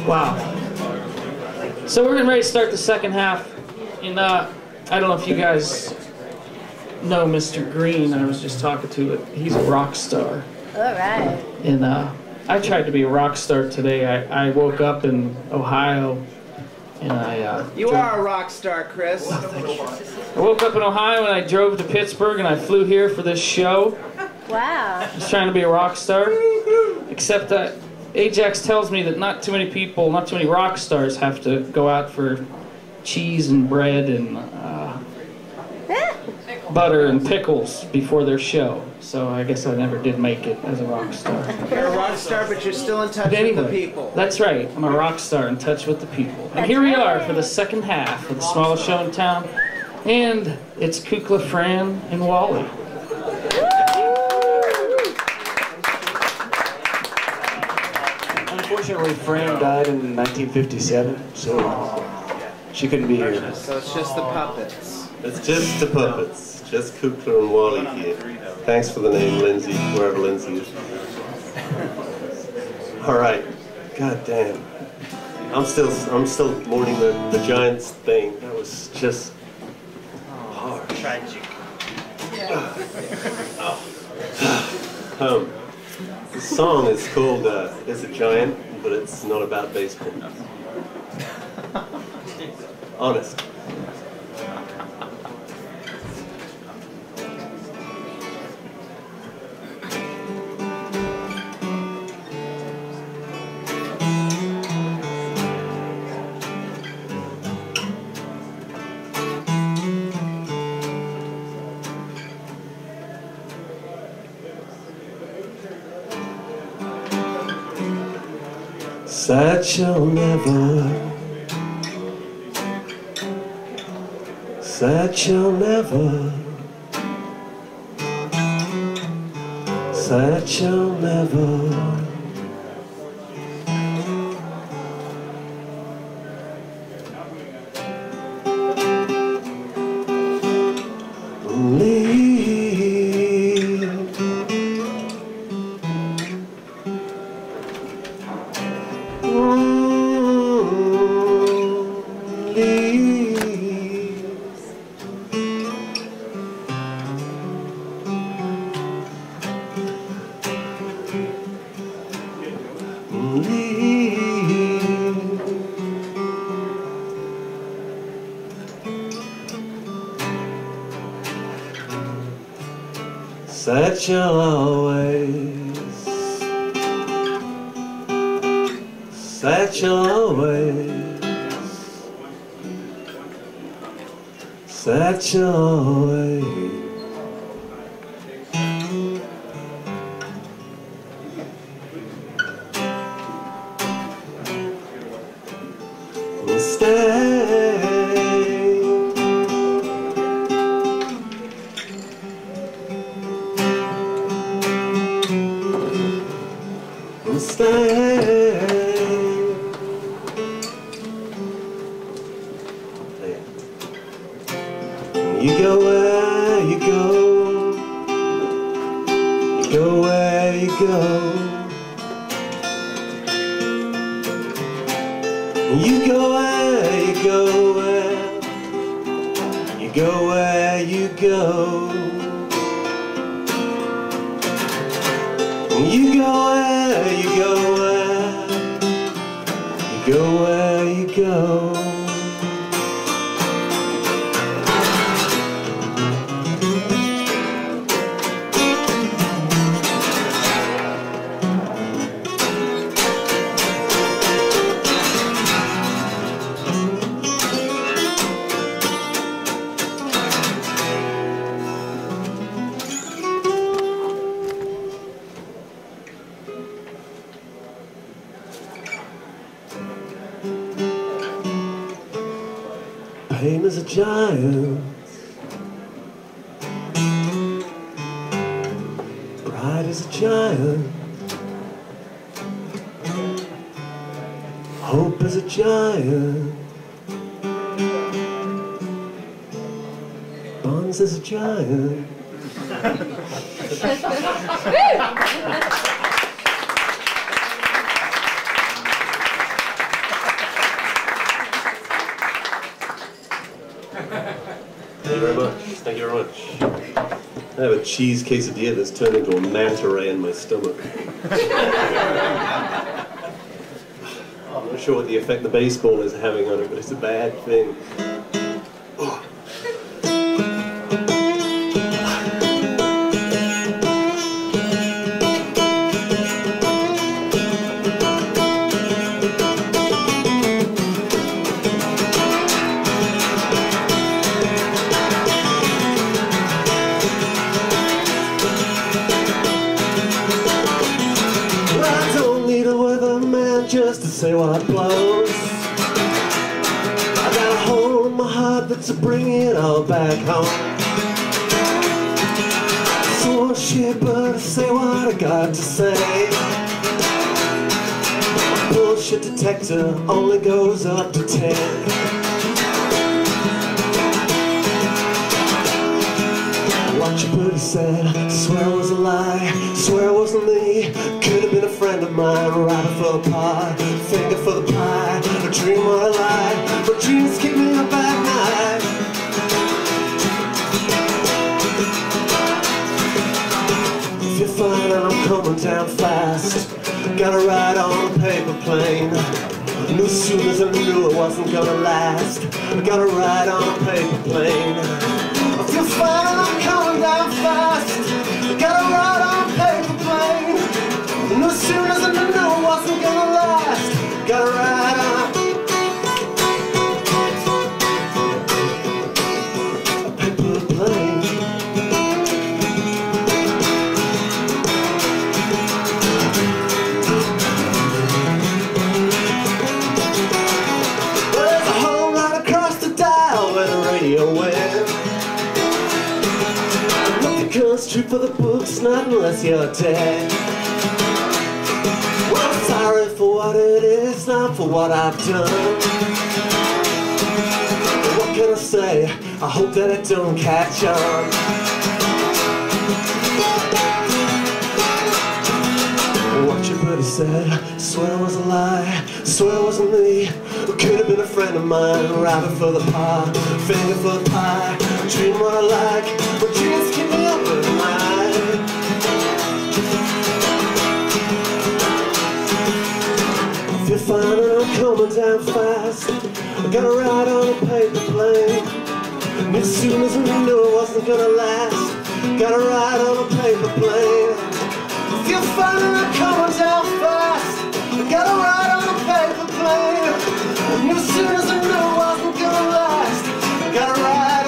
Wow. So we're getting ready to start the second half. And I don't know if you guys know Mr. Green. I was just talking to it. He's a rock star. All right. And I tried to be a rock star today. I woke up in Ohio. And you are a rock star, Chris. I woke up in Ohio and I drove to Pittsburgh and I flew here for this show. Wow. I was trying to be a rock star. Except that Ajax tells me that not too many people, not too many rock stars have to go out for cheese and bread and butter and pickles before their show. So I guess I never did make it as a rock star. You're a rock star, but you're still in touch with the people. That's right. I'm a rock star in touch with the people. And here we are for the second half of the smallest show in town. And it's Kukla, Fran, and Wally. Unfortunately, Fran died in 1957, so she couldn't be here. So it's just the puppets. It's just the puppets. Just Kukla and Wally here. Thanks for the name, Lindsay, wherever Lindsay is. All right. God damn. I'm still mourning the Giants thing. That was just hard. Tragic. The song is called "There's a Giant," but it's not about baseball. Honest. Sad shall never, sad shall never, sad shall never sad shall always, sad shall always, sad shall always. You go where you go, you go where you go, you go where you go, you go where you go, you go where you go, you go where you go. Pain is a giant, pride is a giant, hope is a giant, bonds is a giant. very much. Thank you very much. I have a cheese quesadilla that's turned into a manta ray in my stomach. I'm not sure what the effect the baseball is having on it, but it's a bad thing. Oh. Just to say what blows. I got a hole in my heart that's a bringing it all back home. So shit, but I say what I got to say. My bullshit detector only goes up to 10. What your booty said, swear it was a lie, swear it wasn't me. Could have been a friend of mine, rabbit for the pie, finger for the pie, a dream or a lie, but dreams keep me up at night. If you're fine and I'm coming down fast, gotta ride on a paper plane. Knew as soon as I knew it wasn't gonna last, I gotta ride on a paper plane. I feel fine and I'm coming down fast, gotta ride on a paper plane. And as soon as I knew it wasn't gonna last, gotta ride on a paper plane. Well, there's a hole right across the dial where the radio went. Comes true for the books, not unless you're dead. Well, I'm sorry for what it is, not for what I've done. But what can I say? I hope that it don't catch on. What your buddy said, swear it was a lie, swear it wasn't me. Could have been a friend of mine, rabbit for the pie, finger for the pie, dream what I like, but dreams keep me up at night. I feel fine and I'm coming down fast, I gotta ride on a paper plane. And as soon as I knew it wasn't gonna last, gotta ride on a paper plane. I feel fine and I'm coming down fast, I gotta ride on a paper plane. And as soon as I knew it wasn't gonna last, I gotta ride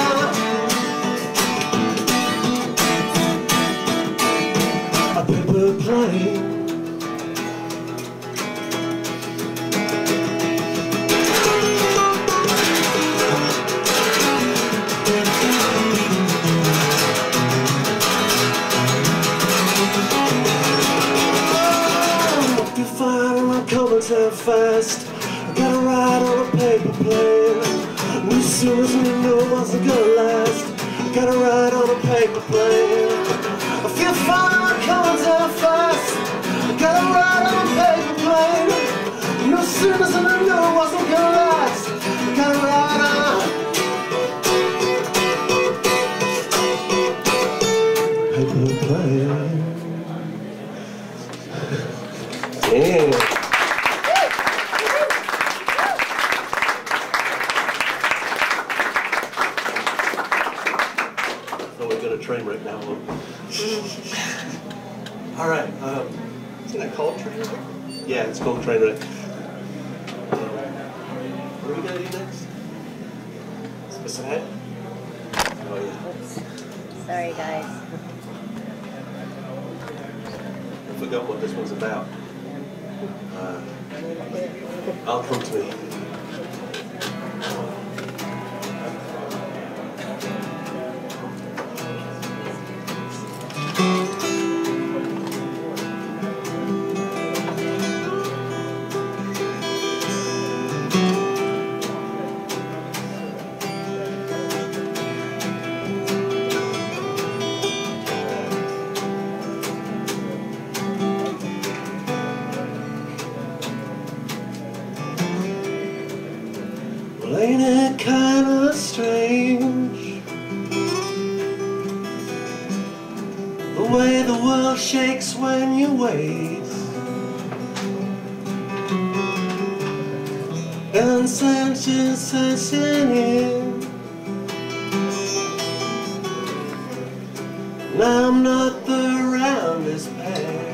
on a paper plane. Oh, I feel fine and I'm coming down fast, gotta ride on a paper plane. And as soon as I knew it wasn't gonna last, I gotta ride on a paper plane. I feel fine and I'm coming down fast, I gotta ride on a paper plane. And as soon as I knew it wasn't gonna last, I gotta ride on a paper plane. Yeah. Train wreck now. All right. Isn't that called train wreck? Yeah, it's called train wreck. What are we gonna do next? What's that? Oh yeah. Oops. Sorry, guys. I forgot what this one's about. I'll come to me. Well, ain't it kinda strange way the world shakes when you wait, and sensation in. Now I'm not the roundest pear.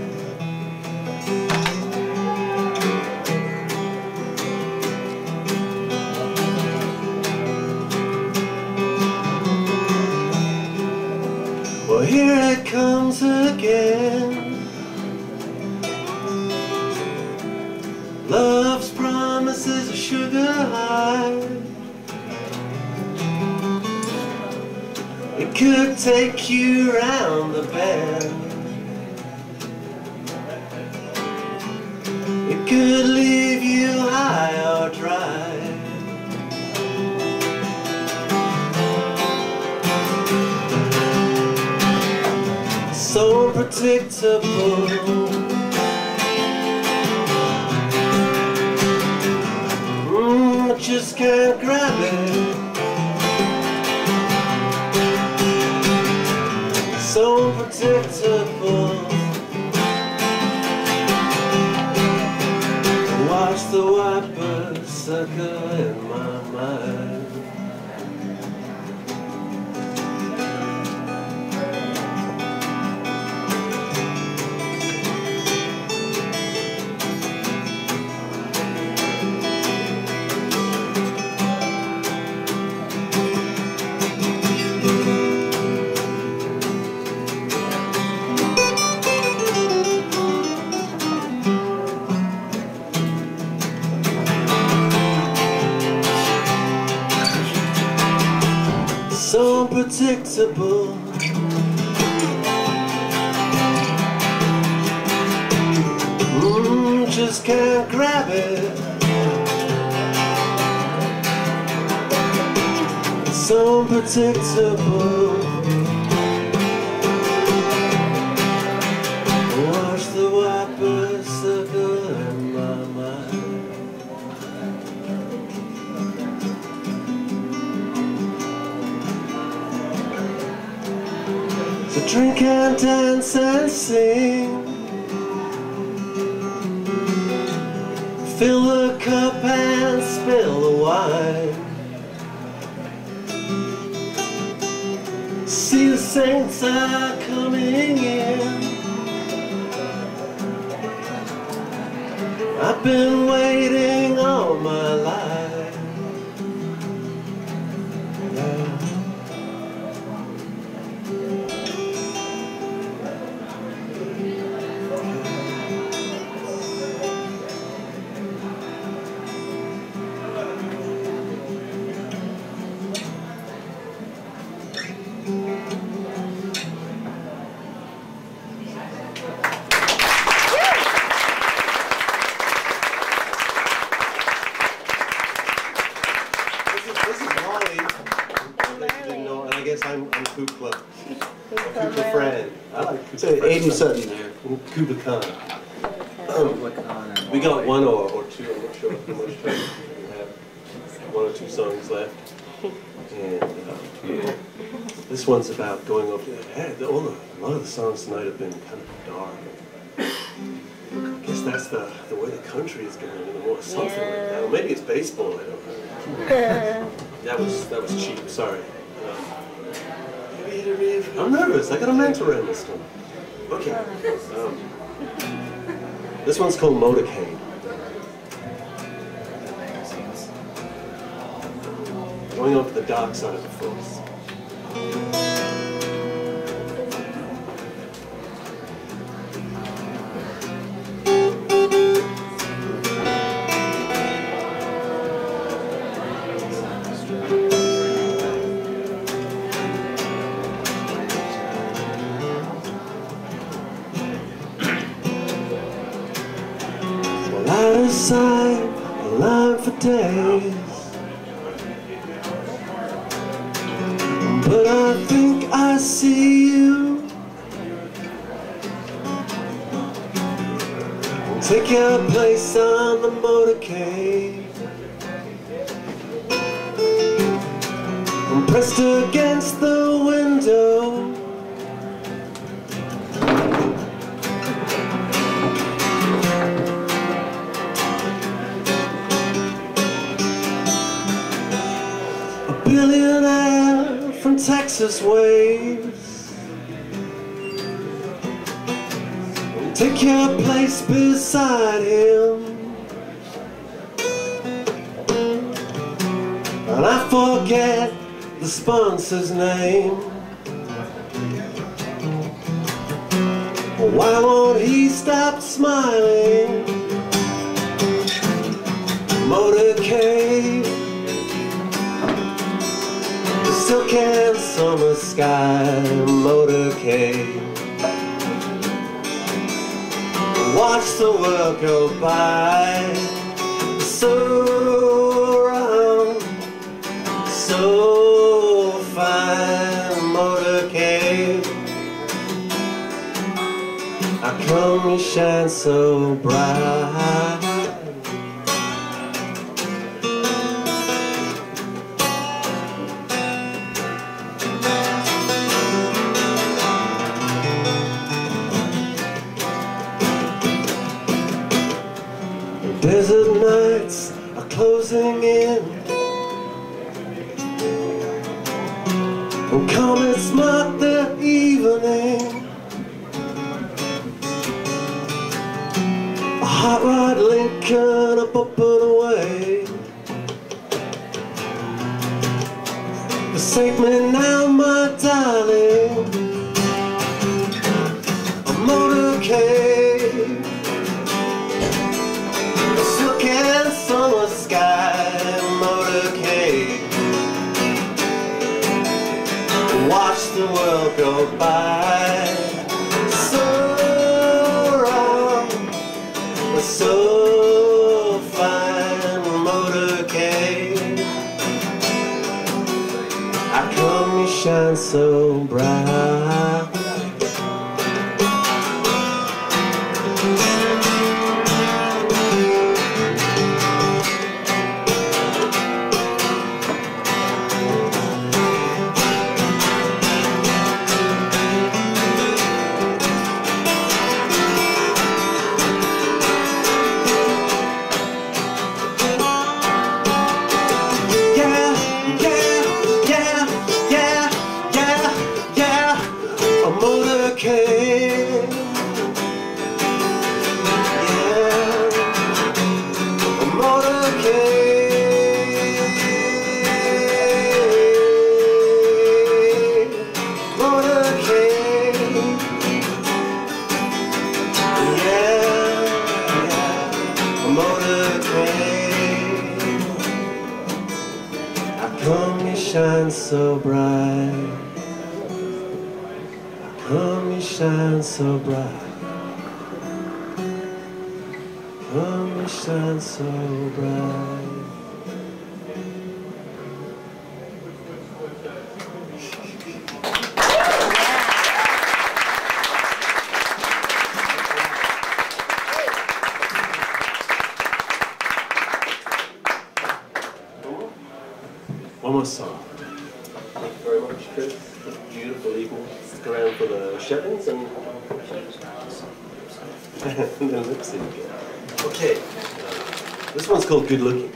Well, here it comes again. Love's promises a sugar high. It could take you round the bend. It could leave you high or dry. So unpredictable. I just can't grab it. So unpredictable. Watch the wipers circle in my mind. So unpredictable. Just can't grab it. So unpredictable. Watch the wipers circle in my mind. So drink and dance and sing. Fill the cup and spill the wine. See the saints are coming in. I've been waiting all my life. Yeah. This is Wally. I guess I'm Kukla. Kukla Fran. I like Kukla. So Aiden Sutton there. Kukla Khan. We got one or two. I'm not sure how much time we have. One or two songs left. And this one's about going over the head. A lot of the songs tonight have been kind of dark. I guess that's the way the country is going, or more something like that. Or maybe it's baseball. I don't know. That was cheap. Sorry. I'm nervous. I got a mentor in this one. Okay. This one's called Motorcade. Going over the dark side of the force. Out of sight, line for days. But I think I see you. Take your place on the motorcade. I'm pressed against the window. Texas waves, take your place beside him. And I forget the sponsor's name. Why won't he stop smiling? Motorcade, the silk and summer sky. Motorcade, watch the world go by. So round, so fine. Motorcade, how come you shine so bright? Desert nights are closing in, and comets mark the evening. A hot rod Lincoln up and away. Forsake me now, my darling. A motorcade, a silk and summer sky. Motorcade, watch the world go by. So fine. Motorcade, how come you shine so bright? Shine so bright, come you shine so bright, come you shine so bright. One more song. Thank you very much, Chris. Beautiful evening. Stick around for the Shetlands and the Lipsey. Okay, this one's called Good Looking.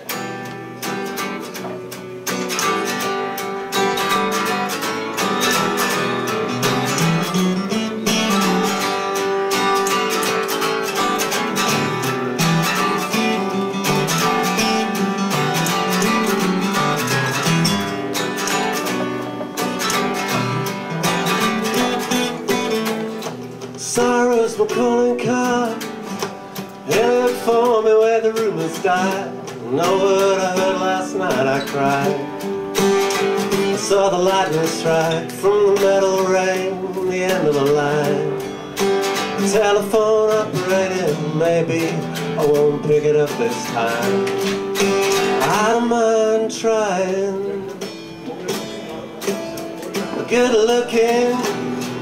Sorrows were calling car, headed for me where the rumors died. Know what I heard last night, I cried. I saw the lightning strike from the metal rain, the end of the line. The telephone operated, maybe I won't pick it up this time. I don't mind trying. Good looking,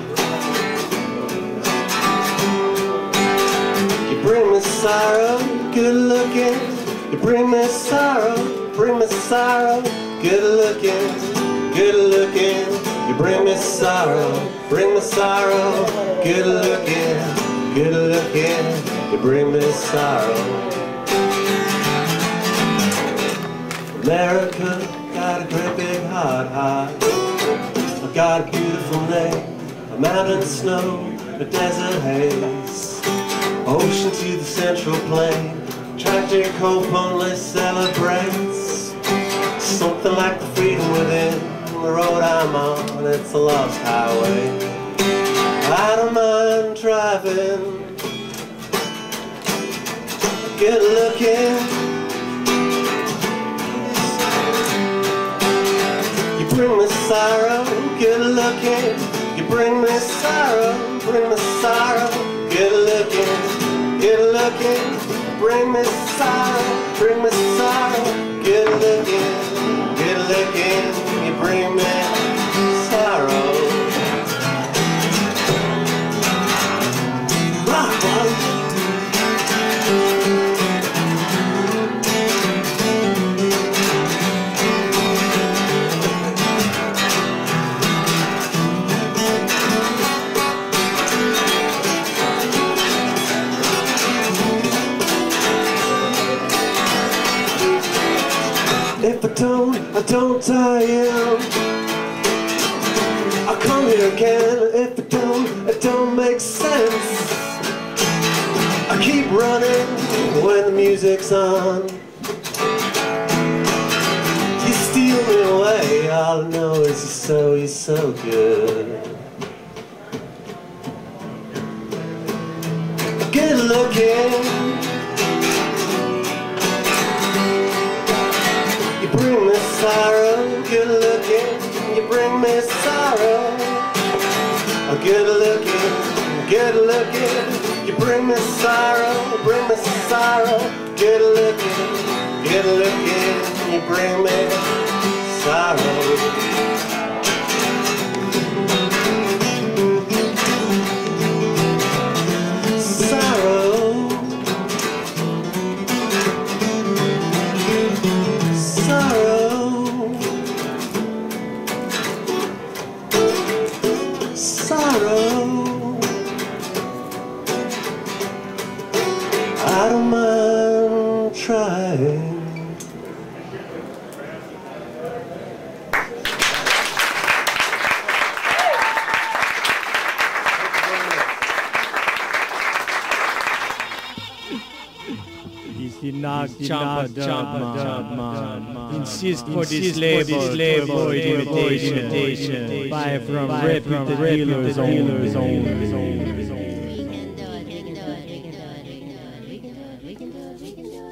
bring me sorrow, good looking. You bring me sorrow, bring me sorrow, good looking, good looking. You bring me sorrow, bring me sorrow, good looking, good looking. You bring me sorrow. America got a great big hard heart. got a beautiful name, a mountain snow, a desert haze, ocean to the central plain, tractor cold only celebrates. Something like the freedom within the road I'm on, it's a lost highway. I don't mind driving, good looking. You bring me sorrow, good looking. You bring me sorrow, bring me sorrow, good looking, good looking. Bring me sorrow, bring me sorrow, good looking, good looking. You bring me sorrow. Rock, Wally. If I don't die young, I'll come here again. If it don't make sense, I keep running when the music's on. You steal me away, all I know is you're so good. Good looking. Bring me sorrow, good looking. You bring me sorrow, good looking, good looking. You bring me sorrow, good looking, good looking. You bring me sorrow. I don't mind trying. Insist for this label to avoid imitation. Buy from reputed dealers only. We can do it.